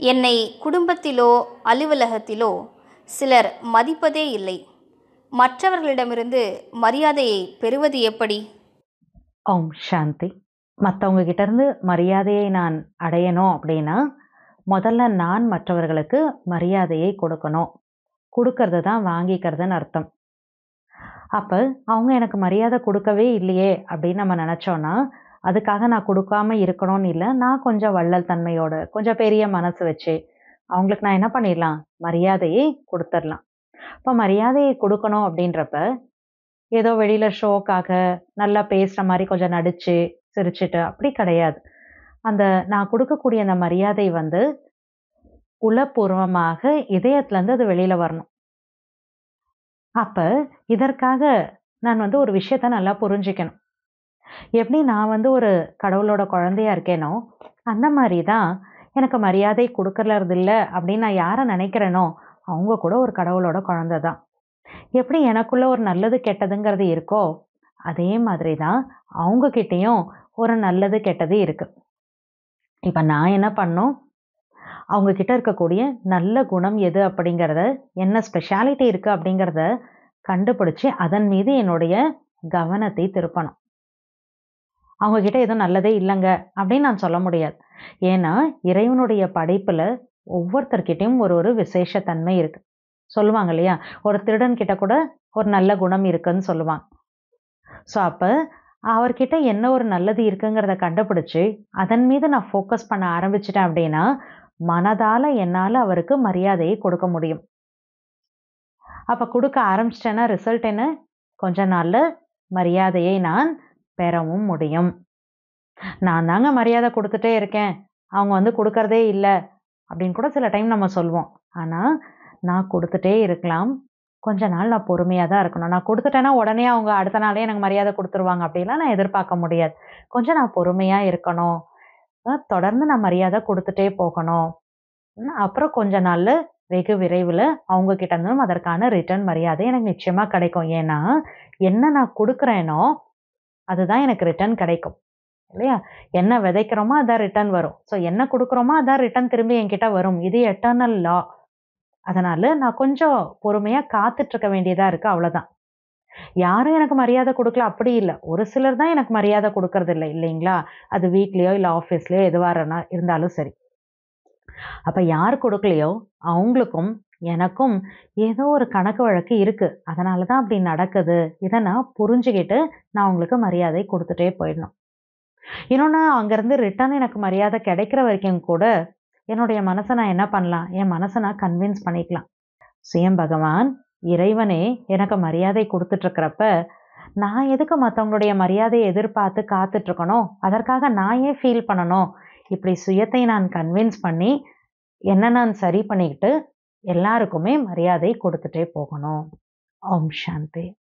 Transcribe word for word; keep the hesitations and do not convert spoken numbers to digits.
என்னை குடும்பத்திலோ அலுவலகத்திலோ சிலர் மதிப்பதே இல்லை. மற்றவர்களிடமிருந்து மரியாதையை பெறுவது எப்படி? ஓம் சாந்தி. மற்றவங்க கிட்ட இருந்து மரியாதையை நான் அடையணும் அப்படின்னா முதல்ல நான் மற்றவர்களுக்கு மரியாதையை கொடுக்கணும். கொடுக்கறது தான் வாங்கிக்கிறதுன்னு அர்த்தம். அப்போ அவங்க எனக்கு மரியாதை கொடுக்கவே இல்லையே அப்படின்னு நம்ம நினச்சோன்னா அதுக்காக நான் கொடுக்காம இருக்கணும்னு இல்லை. நான் கொஞ்சம் வள்ளல் தன்மையோட கொஞ்சம் பெரிய மனசு வச்சு அவங்களுக்கு நான் என்ன பண்ணிடலாம், மரியாதையை கொடுத்துடலாம். இப்போ மரியாதையை கொடுக்கணும் அப்படின்றப்ப ஏதோ வெளியில் ஷோக்காக நல்லா பேசுகிற மாதிரி கொஞ்சம் நடிச்சு சிரிச்சிட்டு அப்படி கிடையாது. அந்த நான் கொடுக்கக்கூடிய அந்த மரியாதை வந்து உளப்பூர்வமாக இதயத்துலேருந்து அது வெளியில் வரணும். அப்போ இதற்காக நான் வந்து ஒரு விஷயத்த நல்லா புரிஞ்சுக்கணும். எப்படி நான் வந்து ஒரு கடவுளோட குழந்தையா இருக்கேனோ அந்த மாதிரி தான் எனக்கு மரியாதை கொடுக்கறது இல்லை அப்படின்னு நான் யாரை நினைக்கிறேனோ அவங்க கூட ஒரு கடவுளோட குழந்தை தான். எப்படி எனக்குள்ள ஒரு நல்லது கெட்டதுங்கிறது இருக்கோ அதே மாதிரி தான் அவங்கக்கிட்டேயும் ஒரு நல்லது கெட்டது இருக்கு. இப்போ நான் என்ன பண்ணணும், அவங்கக்கிட்ட இருக்கக்கூடிய நல்ல குணம் எது அப்படிங்கிறத, என்ன ஸ்பெஷாலிட்டி இருக்குது அப்படிங்கிறத கண்டுபிடிச்சி அதன் மீது என்னுடைய கவனத்தை திருப்பணும். அவங்கக்கிட்ட எதுவும் நல்லதே இல்லைங்க அப்படின்னு நான் சொல்ல முடியாது. ஏன்னா இறைவனுடைய படைப்பில் ஒவ்வொருத்தர்கிட்டையும் ஒரு ஒரு விசேஷத்தன்மை இருக்குது. சொல்லுவாங்க இல்லையா, ஒரு திருடன்கிட்ட கூட ஒரு நல்ல குணம் இருக்குன்னு சொல்லுவாங்க. ஸோ அப்போ அவர்கிட்ட என்ன ஒரு நல்லது இருக்குங்கிறத கண்டுபிடிச்சி அதன் மீது நான் ஃபோக்கஸ் பண்ண ஆரம்பிச்சிட்டேன் அப்படின்னா மனதால் என்னால் அவருக்கு மரியாதையை கொடுக்க முடியும். அப்போ கொடுக்க ஆரம்பிச்சிட்டேன்னா ரிசல்ட் என்ன, கொஞ்ச நாளில் மரியாதையை நான் பெறவும் முடியும். நான் தாங்க மரியாதை கொடுத்துட்டே இருக்கேன், அவங்க வந்து கொடுக்கறதே இல்லை அப்படின்னு கூட சில டைம் நம்ம சொல்லுவோம். ஆனால் நான் கொடுத்துட்டே இருக்கலாம், கொஞ்ச நாள் நான் பொறுமையாக தான் இருக்கணும். நான் கொடுத்துட்டேன்னா உடனே அவங்க அடுத்த நாளே எனக்கு மரியாதை கொடுத்துருவாங்க அப்படின்லாம் நான் எதிர்பார்க்க முடியாது. கொஞ்சம் நான் பொறுமையாக இருக்கணும், தொடர்ந்து நான் மரியாதை கொடுத்துட்டே போகணும். அப்புறம் கொஞ்ச நாளில் வெகு விரைவில் அவங்கக்கிட்ட இருந்தும் அதற்கான ரிட்டர்ன் மரியாதை எனக்கு நிச்சயமாக கிடைக்கும். ஏன்னா என்ன நான் கொடுக்குறேனோ அதுதான் எனக்கு ரிட்டர்ன் கிடைக்கும் இல்லையா. என்ன விதைக்கிறோமோ அதான் ரிட்டர்ன் வரும். ஸோ என்ன கொடுக்குறோமோ அதான் ரிட்டர்ன் திரும்பி என்கிட்ட வரும். இது எட்டர்னல் லா. அதனால் நான் கொஞ்சம் பொறுமையாக காத்துட்ருக்க வேண்டியதாக இருக்குது, அவ்வளோதான். யாரும் எனக்கு மரியாதை கொடுக்கல அப்படி இல்லை, ஒரு சிலர் தான் எனக்கு மரியாதை கொடுக்கறது இல்லை இல்லைங்களா. அது வீட்லேயோ இல்லை ஆஃபீஸ்லேயோ எதுவாக இருந்தாலும் சரி. அப்போ யார் கொடுக்கலையோ அவங்களுக்கும் எனக்கும் ஏதோ ஒரு கணக்கு வழக்கு இருக்குது, அதனால தான் அப்படி நடக்குது. இதை நான் புரிஞ்சுக்கிட்டு நான் அவங்களுக்கு மரியாதை கொடுத்துட்டே போயிடணும். இன்னொன்று, அங்கேருந்து ரிட்டர்ன் எனக்கு மரியாதை கிடைக்கிற வரைக்கும் கூட என்னுடைய மனசை நான் என்ன பண்ணலாம், என் மனசை நான் கன்வின்ஸ் பண்ணிக்கலாம். சுயம் பகவான் இறைவனே எனக்கு மரியாதை கொடுத்துட்ருக்கிறப்ப நான் எதுக்கு மற்றவங்களுடைய மரியாதையை எதிர்பார்த்து காத்துட்ருக்கணும், அதற்காக நான் ஏன் ஃபீல் பண்ணணும். இப்படி சுயத்தை நான் கன்வின்ஸ் பண்ணி என்ன நான் சரி பண்ணிக்கிட்டு எல்லாருக்குமே மரியாதை கொடுத்துட்டே போகணும். ஓம் சாந்தி.